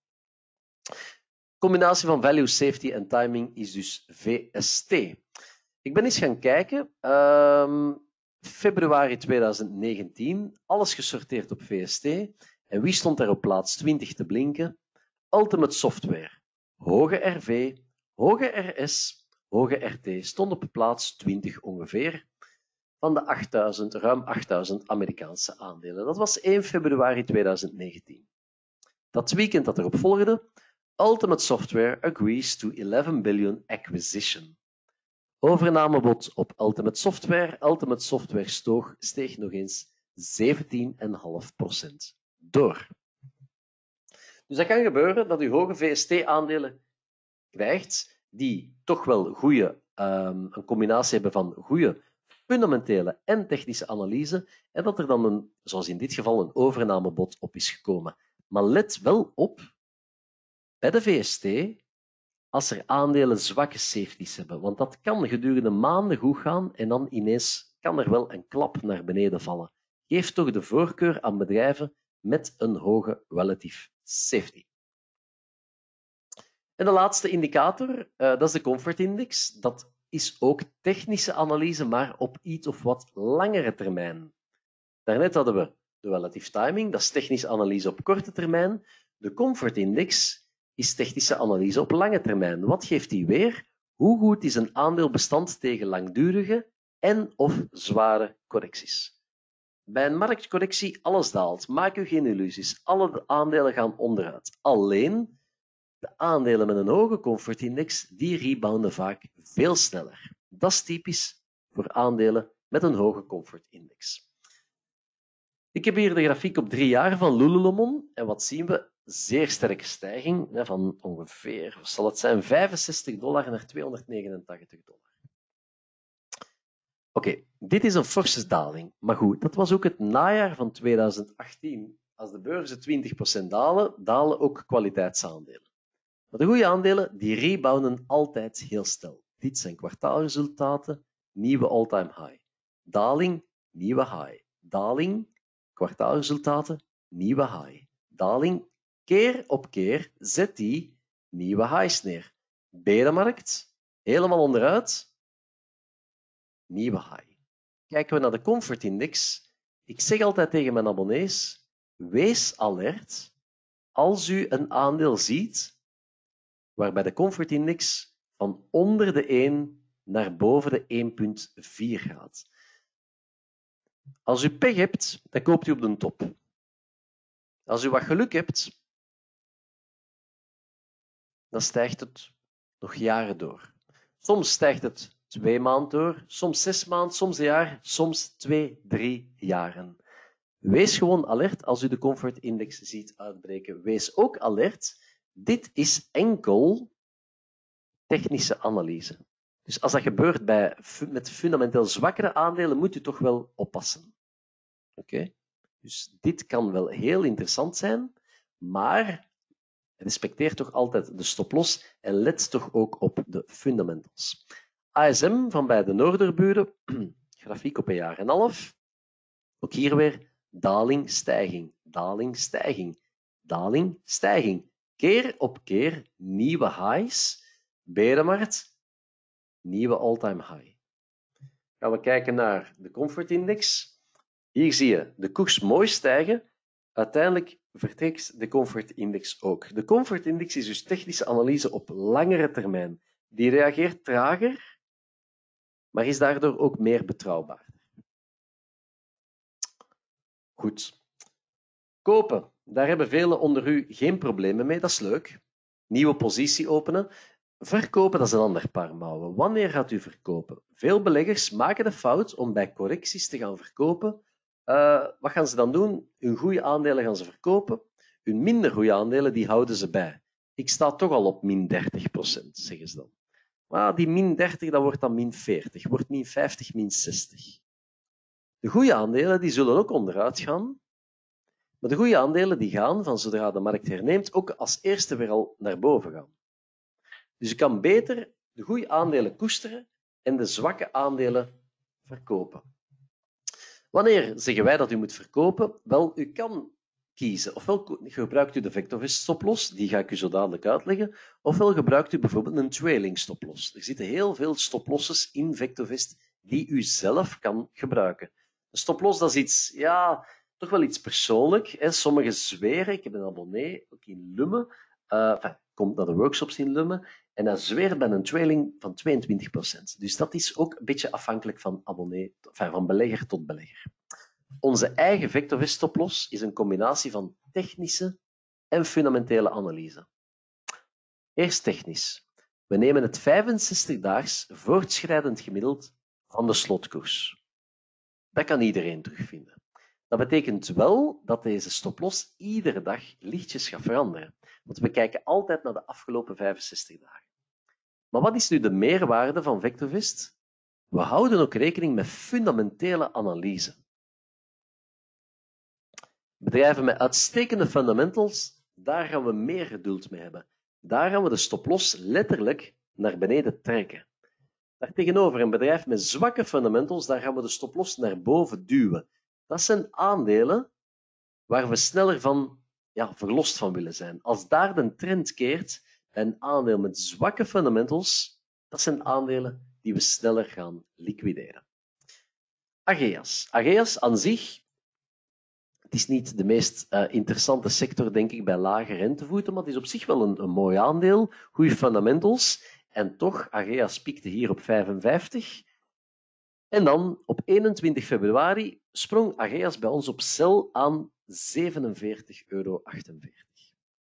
De combinatie van value, safety en timing is dus V S T. Ik ben eens gaan kijken, uh, februari tweeduizend negentien, alles gesorteerd op V S T. En wie stond er op plaats twintig te blinken? Ultimate Software. Hoge R V, hoge R S, hoge R T stond op plaats twintig ongeveer van de achtduizend, ruim achtduizend Amerikaanse aandelen. Dat was één februari tweeduizend negentien. Dat weekend dat erop volgde, Ultimate Software agrees to eleven billion acquisition. Overnamebod op Ultimate Software. Ultimate Software stoog, steeg nog eens zeventien komma vijf procent door. Dus dat kan gebeuren dat u hoge V S T-aandelen krijgt die toch wel goede, um, een combinatie hebben van goede fundamentele en technische analyse en dat er dan, een, zoals in dit geval, een overnamebod op is gekomen. Maar let wel op, bij de V S T, als er aandelen zwakke safeties hebben, want dat kan gedurende maanden goed gaan en dan ineens kan er wel een klap naar beneden vallen. Geef toch de voorkeur aan bedrijven met een hoge relative safety. En de laatste indicator, uh, dat is de Comfort Index. Dat is ook technische analyse, maar op iets of wat langere termijn. Daarnet hadden we de relative timing, dat is technische analyse op korte termijn. De Comfort Index is technische analyse op lange termijn. Wat geeft die weer? Hoe goed is een aandeel bestand tegen langdurige en of zware correcties? Bij een marktcorrectie alles daalt. Maak u geen illusies. Alle aandelen gaan onderuit. Alleen de aandelen met een hoge comfortindex, die rebounden vaak veel sneller. Dat is typisch voor aandelen met een hoge comfortindex. Ik heb hier de grafiek op drie jaar van Lululemon. En wat zien we? Zeer sterke stijging van ongeveer, wat zal het zijn, vijfenzestig dollar naar tweehonderdnegenentachtig dollar. Oké, okay, dit is een forse daling. Maar goed, dat was ook het najaar van tweeduizend achttien. Als de beurzen twintig procent dalen, dalen ook kwaliteitsaandelen. Maar de goede aandelen, die rebounden altijd heel snel. Dit zijn kwartaalresultaten, nieuwe all-time high. Daling, nieuwe high. Daling, kwartaalresultaten, nieuwe high. Daling, keer op keer zet die nieuwe highs neer. Berenmarkt, helemaal onderuit, nieuwe high. Kijken we naar de Comfort Index. Ik zeg altijd tegen mijn abonnees, wees alert als u een aandeel ziet waarbij de Comfort Index van onder de één naar boven de één komma vier gaat. Als u pech hebt, dan koopt u op de top. Als u wat geluk hebt, dan stijgt het nog jaren door. Soms stijgt het twee maanden door, soms zes maanden, soms een jaar, soms twee, drie jaren. Wees gewoon alert als u de Comfort Index ziet uitbreken. Wees ook alert, dit is enkel technische analyse. Dus als dat gebeurt bij, met fundamenteel zwakkere aandelen, moet u toch wel oppassen. Oké? Okay? Dus dit kan wel heel interessant zijn, Maar respecteer toch altijd de stoploss en let toch ook op de fundamentals. A S M van bij de Noorderburen, grafiek op een jaar en een half. Ook hier weer daling, stijging, daling, stijging, daling, stijging. Keer op keer nieuwe highs. Berenmarkt, nieuwe all-time high. Gaan we kijken naar de Comfort Index. Hier zie je de koers mooi stijgen. Uiteindelijk vertrekt de Comfort Index ook. De Comfort Index is dus technische analyse op langere termijn. Die reageert trager, maar is daardoor ook meer betrouwbaar. Goed. Kopen. Daar hebben velen onder u geen problemen mee. Dat is leuk. Nieuwe positie openen. Verkopen, dat is een ander paar mouwen. Wanneer gaat u verkopen? Veel beleggers maken de fout om bij correcties te gaan verkopen. Uh, wat gaan ze dan doen? Hun goede aandelen gaan ze verkopen. Hun minder goede aandelen die houden ze bij. Ik sta toch al op min dertig procent, zeggen ze dan. Maar die min dertig, dat wordt dan min veertig. Wordt min vijftig, min zestig. De goede aandelen die zullen ook onderuit gaan. Maar de goede aandelen die gaan, van zodra de markt herneemt, ook als eerste weer al naar boven gaan. Dus je kan beter de goede aandelen koesteren en de zwakke aandelen verkopen. Wanneer zeggen wij dat u moet verkopen? Wel, u kan kiezen. Ofwel gebruikt u de Vectovest stoploss, die ga ik u zo dadelijk uitleggen, ofwel gebruikt u bijvoorbeeld een trailing stoploss. Er zitten heel veel stoplosses in Vectovest die u zelf kan gebruiken. Een stoploss, dat is iets, ja, toch wel iets persoonlijk. Hè. Sommigen zweren, ik heb een abonnee, ook in Lummen, uh, enfin, komt naar de workshops in Lummen, en hij zweert bij een trailing van tweeëntwintig procent. Dus dat is ook een beetje afhankelijk van abonnee, enfin, van belegger tot belegger. Onze eigen Vectovest stoploss is een combinatie van technische en fundamentele analyse. Eerst technisch. We nemen het vijfenzestig-daags voortschrijdend gemiddeld van de slotkoers. Dat kan iedereen terugvinden. Dat betekent wel dat deze stoploss iedere dag lichtjes gaat veranderen. Want we kijken altijd naar de afgelopen vijfenzestig dagen. Maar wat is nu de meerwaarde van Vectovest? We houden ook rekening met fundamentele analyse. Bedrijven met uitstekende fundamentals, daar gaan we meer geduld mee hebben. Daar gaan we de stoploss letterlijk naar beneden trekken. Daartegenover een bedrijf met zwakke fundamentals, daar gaan we de stoploss naar boven duwen. Dat zijn aandelen waar we sneller van ja, verlost van willen zijn. Als daar de trend keert bij een aandeel met zwakke fundamentals, dat zijn aandelen die we sneller gaan liquideren. Ageas. Ageas aan zich, het is niet de meest uh, interessante sector, denk ik, bij lage rentevoeten, maar het is op zich wel een, een mooi aandeel, goede fundamentals. En toch, Ageas piekte hier op vijfenvijftig. En dan, op eenentwintig februari, sprong Ageas bij ons op sell aan zevenenveertig euro achtenveertig.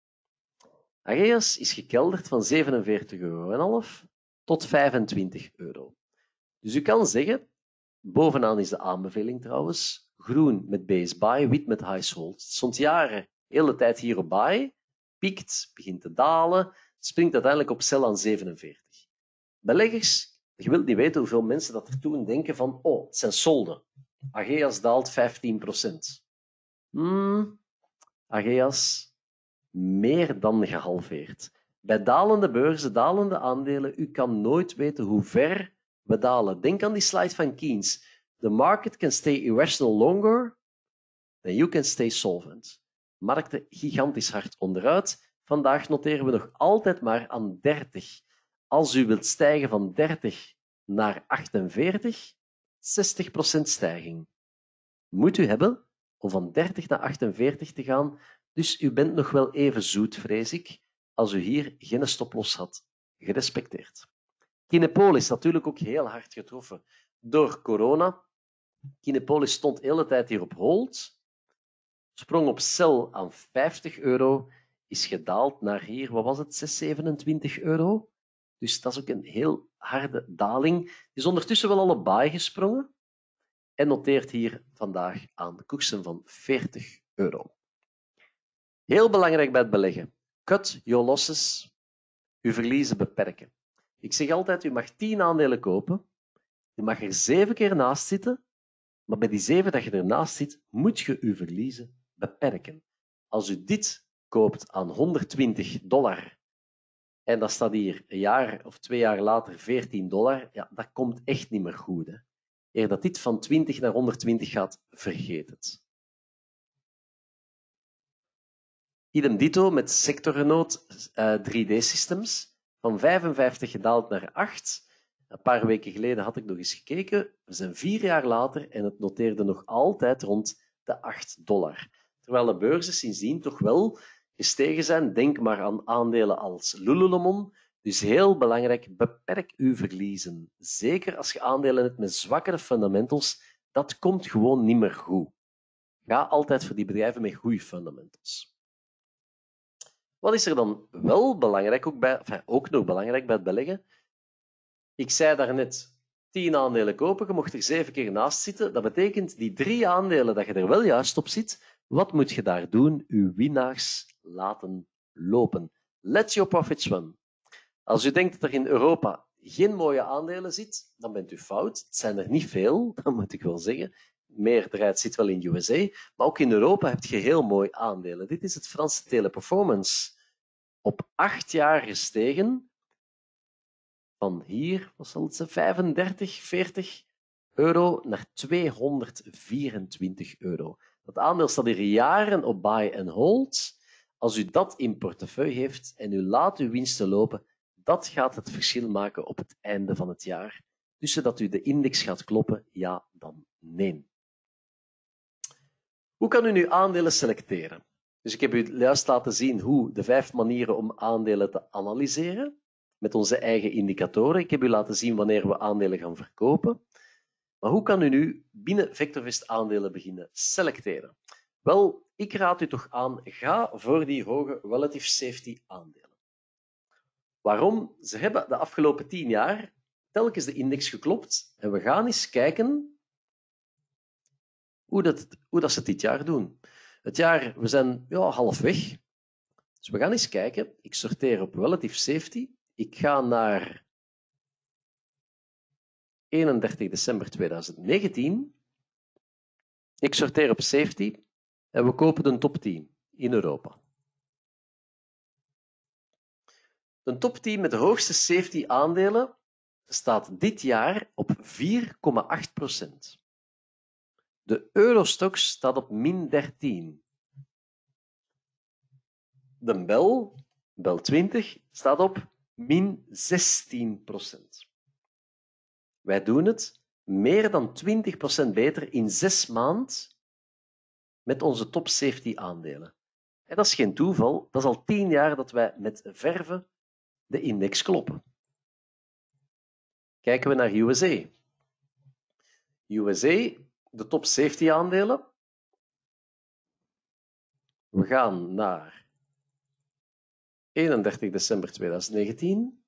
Ageas is gekelderd van zevenenveertig euro en half tot vijfentwintig euro. Dus u kan zeggen, bovenaan is de aanbeveling trouwens, groen met base buy, wit met high hold. Het stond jaren, de hele tijd hier op buy, piekt, begint te dalen, springt uiteindelijk op sell aan zevenenveertig. Beleggers, je wilt niet weten hoeveel mensen dat er toen denken van, oh, het zijn solden. Ageas daalt vijftien procent. Hmm, Ageas meer dan gehalveerd. Bij dalende beurzen, dalende aandelen, u kan nooit weten hoe ver we dalen. Denk aan die slide van Keynes. The market can stay irrational longer than you can stay solvent. Markten gigantisch hard onderuit. Vandaag noteren we nog altijd maar aan dertig. Als u wilt stijgen van dertig naar achtenveertig, zestig procent stijging. Moet u hebben om van dertig naar achtenveertig te gaan, dus u bent nog wel even zoet, vrees ik, als u hier geen stoploss had gerespecteerd. Kinepolis natuurlijk ook heel hard getroffen door corona. Kinepolis stond de hele tijd hier op hold, sprong op sell aan vijftig euro, is gedaald naar hier, wat was het, zes zevenentwintig euro. Dus dat is ook een heel harde daling. is ondertussen wel al op buy gesprongen en noteert hier vandaag aan de koersen van veertig euro. Heel belangrijk bij het beleggen. Cut your losses. Uw verliezen beperken. Ik zeg altijd, u mag tien aandelen kopen. Je mag er zeven keer naast zitten. Maar bij die zeven dat je ernaast zit, moet je uw verliezen beperken. Als u dit koopt aan honderdtwintig dollar en dat staat hier een jaar of twee jaar later veertien dollar, ja, dat komt echt niet meer goed. Hè. Eer dat dit van twintig naar honderdtwintig gaat, vergeet het. Idem dito met sectorgenoot uh, drie D Systems. Van vijfenvijftig gedaald naar acht. Een paar weken geleden had ik nog eens gekeken. We zijn vier jaar later en het noteerde nog altijd rond de acht dollar. Terwijl de beurzen sindsdien toch wel gestegen zijn. Denk maar aan aandelen als Lululemon. Dus heel belangrijk, beperk uw verliezen. Zeker als je aandelen hebt met zwakkere fundamentals. Dat komt gewoon niet meer goed. Ga altijd voor die bedrijven met goede fundamentals. Wat is er dan wel belangrijk, ook, bij, enfin, ook nog belangrijk bij het beleggen? Ik zei daarnet, tien aandelen kopen, je mocht er zeven keer naast zitten. Dat betekent die drie aandelen dat je er wel juist op zit, wat moet je daar doen? Uw winnaars laten lopen. Let your profits run. Als u denkt dat er in Europa geen mooie aandelen zit, dan bent u fout. Het zijn er niet veel, dat moet ik wel zeggen. Meerderheid zit wel in de U S A, maar ook in Europa heb je heel mooi aandelen. Dit is het Franse Teleperformance. Op acht jaar gestegen van hier, wat zal het zijn, vijfendertig, veertig euro naar tweehonderdvierentwintig euro. Dat aandeel staat hier jaren op buy and hold. Als u dat in portefeuille heeft en u laat uw winsten lopen, dat gaat het verschil maken op het einde van het jaar. Tussen dat u de index gaat kloppen, ja dan nee. Hoe kan u nu aandelen selecteren? Dus ik heb u juist laten zien hoe de vijf manieren om aandelen te analyseren met onze eigen indicatoren. Ik heb u laten zien wanneer we aandelen gaan verkopen. Maar hoe kan u nu binnen VectorVest aandelen beginnen selecteren? Wel, ik raad u toch aan, ga voor die hoge relative safety aandelen. Waarom? Ze hebben de afgelopen tien jaar telkens de index geklopt en we gaan eens kijken hoe, dat, hoe dat ze dit jaar doen. Het jaar, we zijn ja, halfweg. Dus we gaan eens kijken. Ik sorteer op relative safety. Ik ga naar eenendertig december tweeduizend negentien. Ik sorteer op safety en we kopen de top tien in Europa. De top tien met de hoogste safety aandelen staat dit jaar op vier komma acht procent. De Eurostoxx staat op min dertien. De Bel, Bel twintig, staat op min zestien procent. Wij doen het meer dan twintig procent beter in zes maanden met onze top safety aandelen. En dat is geen toeval, dat is al tien jaar dat wij met verven de index kloppen. Kijken we naar U S A. U S A, de top safety aandelen. We gaan naar eenendertig december tweeduizend negentien.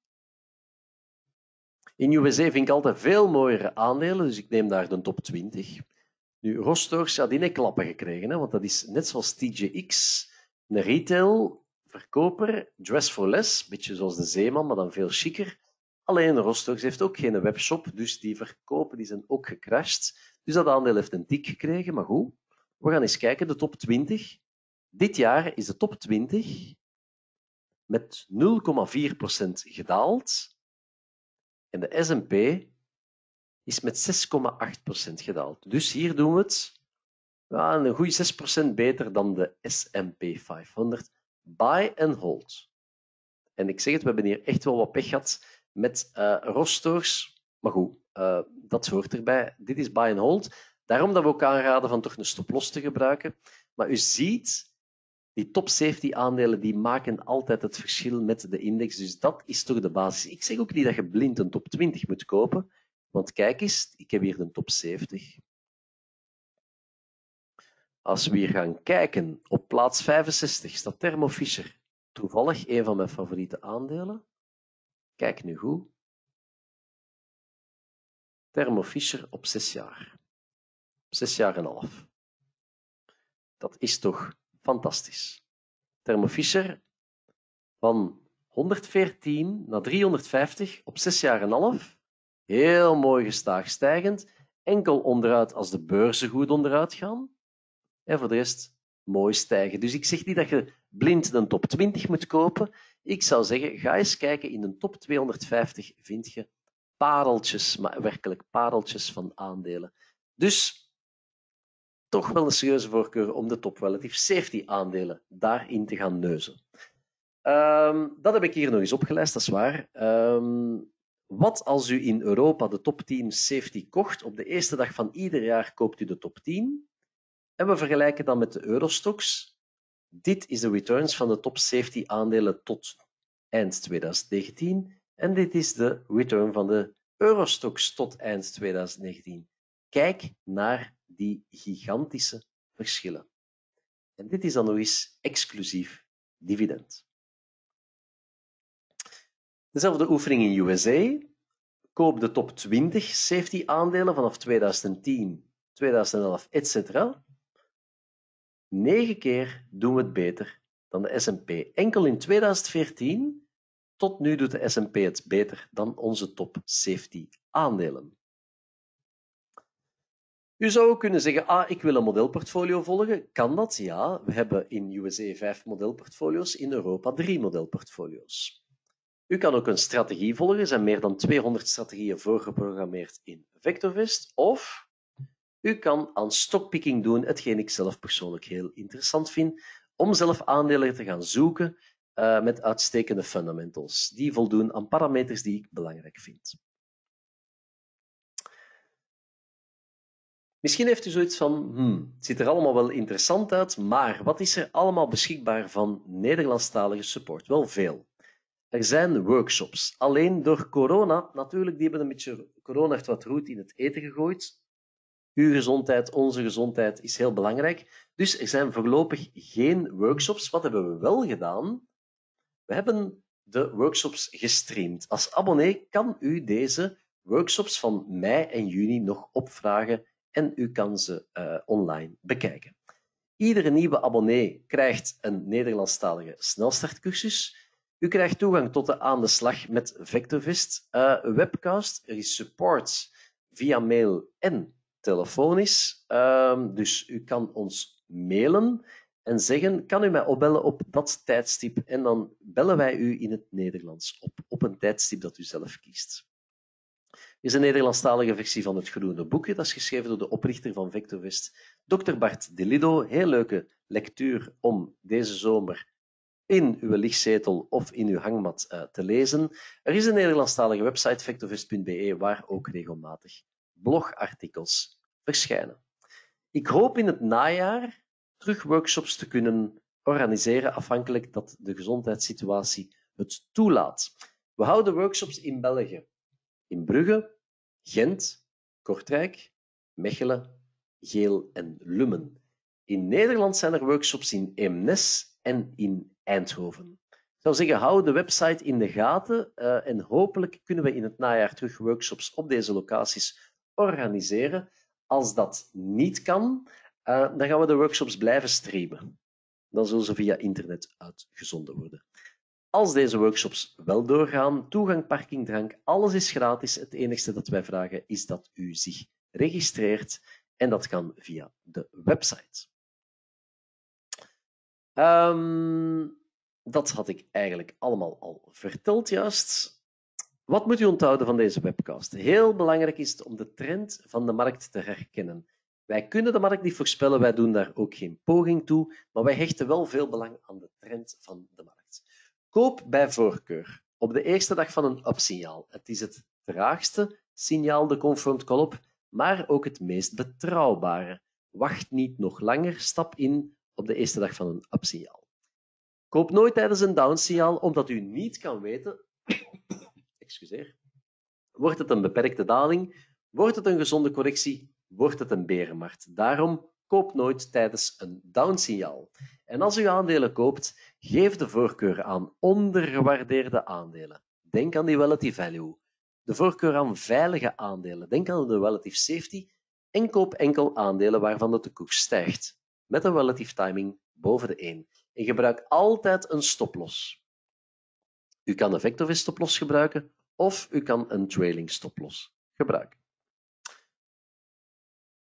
In U S A vind ik altijd veel mooiere aandelen, dus ik neem daar de top twintig. Nu, Rostox, ja, die heeft klappen gekregen, hè, want dat is net zoals T J X, een retailverkoper, Dress for Less, een beetje zoals de Zeeman, maar dan veel chiquer. Alleen Rostox heeft ook geen webshop, dus die verkopen die zijn ook gecrashed. Dus dat aandeel heeft een tik gekregen, maar goed. We gaan eens kijken, de top twintig. Dit jaar is de top twintig met nul komma vier procent gedaald. En de S en P is met zes komma acht procent gedaald. Dus hier doen we het ja, een goede zes procent beter dan de S en P vijfhonderd. Buy and hold. En ik zeg het, we hebben hier echt wel wat pech gehad met uh, Rostox. Maar goed, uh, dat hoort erbij. Dit is buy and hold. Daarom dat we ook aanraden van toch een stop-loss te gebruiken. Maar u ziet, die top safety aandelen die maken altijd het verschil met de index. Dus dat is toch de basis. Ik zeg ook niet dat je blind een top twintig moet kopen. Want kijk eens, ik heb hier de top zeventig. Als we hier gaan kijken, op plaats vijfenzestig staat Thermo Fisher. Toevallig een van mijn favoriete aandelen. Kijk nu goed. Thermo Fisher op zes jaar. Op zes jaar en een half. Dat is toch fantastisch. Thermo Fisher van honderdveertien naar driehonderdvijftig op zes jaar en een half. Heel mooi gestaag stijgend. Enkel onderuit als de beurzen goed onderuit gaan. En voor de rest mooi stijgen. Dus ik zeg niet dat je blind de top twintig moet kopen. Ik zou zeggen, ga eens kijken. In de top tweehonderdvijftig vind je pareltjes, maar werkelijk pareltjes van aandelen. Dus toch wel een serieuze voorkeur om de top relative safety aandelen daarin te gaan neuzen. Um, dat heb ik hier nog eens opgelijst, dat is waar. Um, wat als u in Europa de top tien safety kocht? Op de eerste dag van ieder jaar koopt u de top tien. En we vergelijken dan met de Eurostoxx. Dit is de returns van de top safety aandelen tot eind twintig negentien. En dit is de return van de Eurostoxx tot eind twintig negentien. Kijk naar die gigantische verschillen. En dit is dan nog eens exclusief dividend. Dezelfde oefening in U S A. Koop de top twintig safety aandelen vanaf twintig tien, twintig elf, et cetera. Negen keer doen we het beter dan de S en P. Enkel in twintig veertien, tot nu doet de S en P het beter dan onze top safety aandelen. U zou ook kunnen zeggen, ah, ik wil een modelportfolio volgen. Kan dat? Ja. We hebben in U S A vijf modelportfolio's, in Europa drie modelportfolio's. U kan ook een strategie volgen. Er zijn meer dan tweehonderd strategieën voorgeprogrammeerd in Vectorvest. Of u kan aan stockpicking doen, hetgeen ik zelf persoonlijk heel interessant vind, om zelf aandelen te gaan zoeken uh, met uitstekende fundamentals. Die voldoen aan parameters die ik belangrijk vind. Misschien heeft u zoiets van, hmm, het ziet er allemaal wel interessant uit, maar wat is er allemaal beschikbaar van Nederlandstalige support? Wel veel. Er zijn workshops. Alleen door corona, natuurlijk, die hebben een beetje, corona heeft wat roet in het eten gegooid. Uw gezondheid, onze gezondheid is heel belangrijk. Dus er zijn voorlopig geen workshops. Wat hebben we wel gedaan? We hebben de workshops gestreamd. Als abonnee kan u deze workshops van mei en juni nog opvragen en u kan ze uh, online bekijken. Iedere nieuwe abonnee krijgt een Nederlandstalige snelstartcursus. U krijgt toegang tot de aan de slag met Vectorvest uh, webcast. Er is support via mail en telefonisch. Uh, dus u kan ons mailen en zeggen, kan u mij opbellen op dat tijdstip en dan bellen wij u in het Nederlands op, op een tijdstip dat u zelf kiest. Er is een Nederlandstalige versie van het Groene Boekje. Dat is geschreven door de oprichter van Vectorvest, dokter Bart de Lido. Heel leuke lectuur om deze zomer in uw lichtzetel of in uw hangmat uh, te lezen. Er is een Nederlandstalige website, vectorvest punt b e, waar ook regelmatig blogartikels verschijnen. Ik hoop in het najaar terug workshops te kunnen organiseren, afhankelijk dat de gezondheidssituatie het toelaat. We houden workshops in België. In Brugge, Gent, Kortrijk, Mechelen, Geel en Lummen. In Nederland zijn er workshops in Eemnes en in Eindhoven. Ik zou zeggen, hou de website in de gaten uh, en hopelijk kunnen we in het najaar terug workshops op deze locaties organiseren. Als dat niet kan, uh, dan gaan we de workshops blijven streamen. Dan zullen ze via internet uitgezonden worden. Als deze workshops wel doorgaan, toegang, parking, drank, alles is gratis. Het enige dat wij vragen is dat u zich registreert en dat kan via de website. Um, dat had ik eigenlijk allemaal al verteld juist. Wat moet u onthouden van deze webcast? Heel belangrijk is het om de trend van de markt te herkennen. Wij kunnen de markt niet voorspellen, wij doen daar ook geen poging toe, maar wij hechten wel veel belang aan de trend van de markt. Koop bij voorkeur op de eerste dag van een upsignaal. Het is het traagste signaal, de confront call-up, maar ook het meest betrouwbare. Wacht niet nog langer, stap in op de eerste dag van een upsignaal. Koop nooit tijdens een downsignaal, omdat u niet kan weten, excuseer, wordt het een beperkte daling, wordt het een gezonde correctie, wordt het een berenmarkt. Daarom koop nooit tijdens een downsignaal. En als u aandelen koopt, geef de voorkeur aan ondergewaardeerde aandelen. Denk aan die relative value. De voorkeur aan veilige aandelen. Denk aan de relative safety. En koop enkel aandelen waarvan de koers stijgt. Met een relative timing boven de één. En gebruik altijd een stoploss. U kan een Vectorvest stoploss gebruiken of u kan een trailing stoploss gebruiken.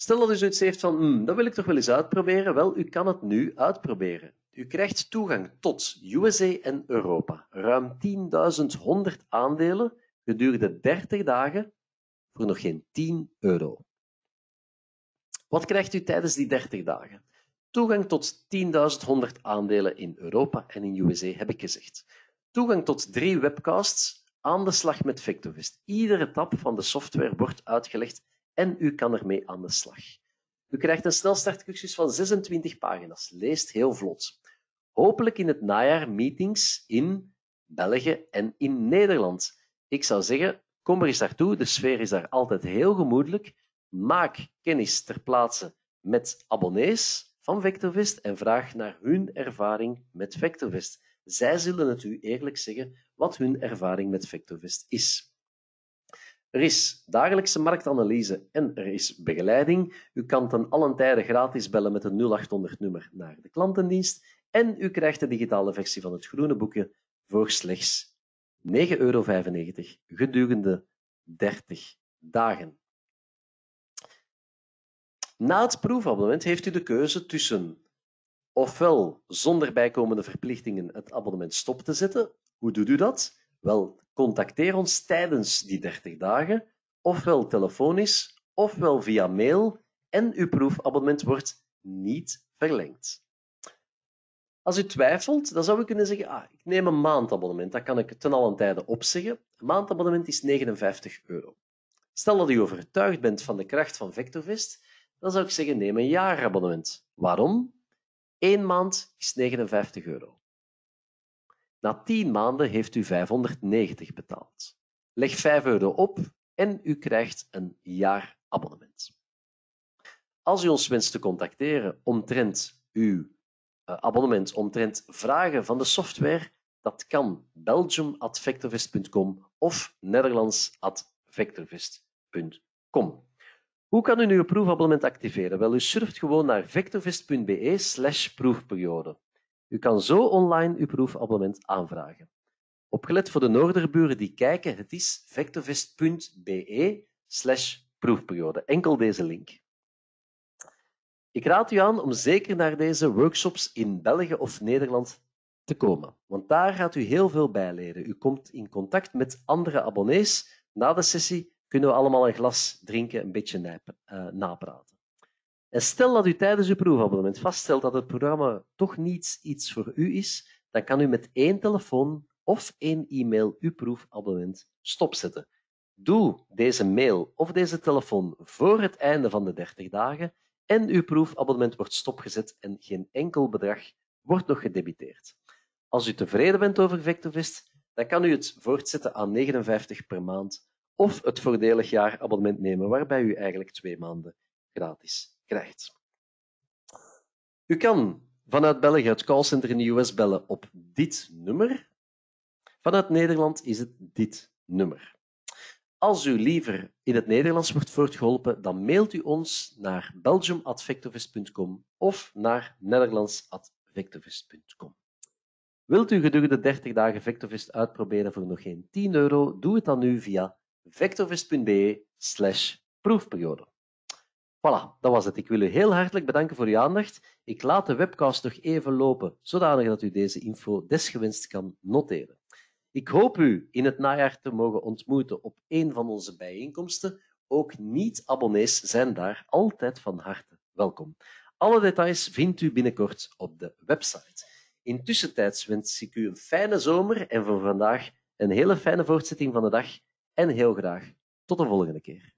Stel dat u zoiets heeft van, hmm, dat wil ik toch wel eens uitproberen. Wel, u kan het nu uitproberen. U krijgt toegang tot U S A en Europa. Ruim tienduizend honderd aandelen gedurende dertig dagen voor nog geen tien euro. Wat krijgt u tijdens die dertig dagen? Toegang tot tienduizend honderd aandelen in Europa en in U S A, heb ik gezegd. Toegang tot drie webcasts, aan de slag met Vectovest. Iedere tap van de software wordt uitgelegd en u kan ermee aan de slag. U krijgt een snelstartcursus van zesentwintig pagina's. Leest heel vlot. Hopelijk in het najaar meetings in België en in Nederland. Ik zou zeggen, kom er eens naartoe. De sfeer is daar altijd heel gemoedelijk. Maak kennis ter plaatse met abonnees van Vectovest en vraag naar hun ervaring met Vectovest. Zij zullen het u eerlijk zeggen wat hun ervaring met Vectovest is. Er is dagelijkse marktanalyse en er is begeleiding. U kan ten allen tijde gratis bellen met een nul achthonderd nummer naar de klantendienst en u krijgt de digitale versie van het groene boekje voor slechts negen euro vijfennegentig gedurende dertig dagen. Na het proefabonnement heeft u de keuze tussen ofwel zonder bijkomende verplichtingen het abonnement stop te zetten. Hoe doet u dat? Wel, contacteer ons tijdens die dertig dagen, ofwel telefonisch, ofwel via mail en uw proefabonnement wordt niet verlengd. Als u twijfelt, dan zou u kunnen zeggen, ah, ik neem een maandabonnement, dat kan ik ten allen tijde opzeggen. Een maandabonnement is negenenvijftig euro. Stel dat u overtuigd bent van de kracht van Vectovest, dan zou ik zeggen, neem een jaarabonnement. Waarom? Eén maand is negenenvijftig euro. Na tien maanden heeft u vijfhonderdnegentig betaald. Leg vijf euro op en u krijgt een jaarabonnement. Als u ons wenst te contacteren omtrent uw uh, abonnement, omtrent vragen van de software, dat kan belgium at vectovest punt com of nederlands at vectovest punt com. Hoe kan u nu uw proefabonnement activeren? Wel, u surft gewoon naar vectovest punt be slash proefperiode. U kan zo online uw proefabonnement aanvragen. Opgelet voor de Noorderburen die kijken, het is vectovest punt be slash proefperiode. Enkel deze link. Ik raad u aan om zeker naar deze workshops in België of Nederland te komen, want daar gaat u heel veel bijleren. U komt in contact met andere abonnees. Na de sessie kunnen we allemaal een glas drinken, een beetje nijpen, uh, napraten. En stel dat u tijdens uw proefabonnement vaststelt dat het programma toch niet iets voor u is, dan kan u met één telefoon of één e-mail uw proefabonnement stopzetten. Doe deze mail of deze telefoon voor het einde van de dertig dagen en uw proefabonnement wordt stopgezet en geen enkel bedrag wordt nog gedebiteerd. Als u tevreden bent over Vectovest, dan kan u het voortzetten aan negenenvijftig per maand of het voordelig jaarabonnement nemen, waarbij u eigenlijk twee maanden gratis krijgt. U kan vanuit België het callcenter in de U S bellen op dit nummer. Vanuit Nederland is het dit nummer. Als u liever in het Nederlands wordt voortgeholpen, dan mailt u ons naar belgium at vectovest punt com of naar nederlands at vectovest punt com. Wilt u gedurende dertig dagen Vectovest uitproberen voor nog geen tien euro? Doe het dan nu via vectovest punt be slash proefperiode. Voilà, dat was het. Ik wil u heel hartelijk bedanken voor uw aandacht. Ik laat de webcast nog even lopen, zodanig dat u deze info desgewenst kan noteren. Ik hoop u in het najaar te mogen ontmoeten op een van onze bijeenkomsten. Ook niet-abonnees zijn daar altijd van harte welkom. Alle details vindt u binnenkort op de website. Intussentijds wens ik u een fijne zomer en voor vandaag een hele fijne voortzetting van de dag en heel graag tot de volgende keer.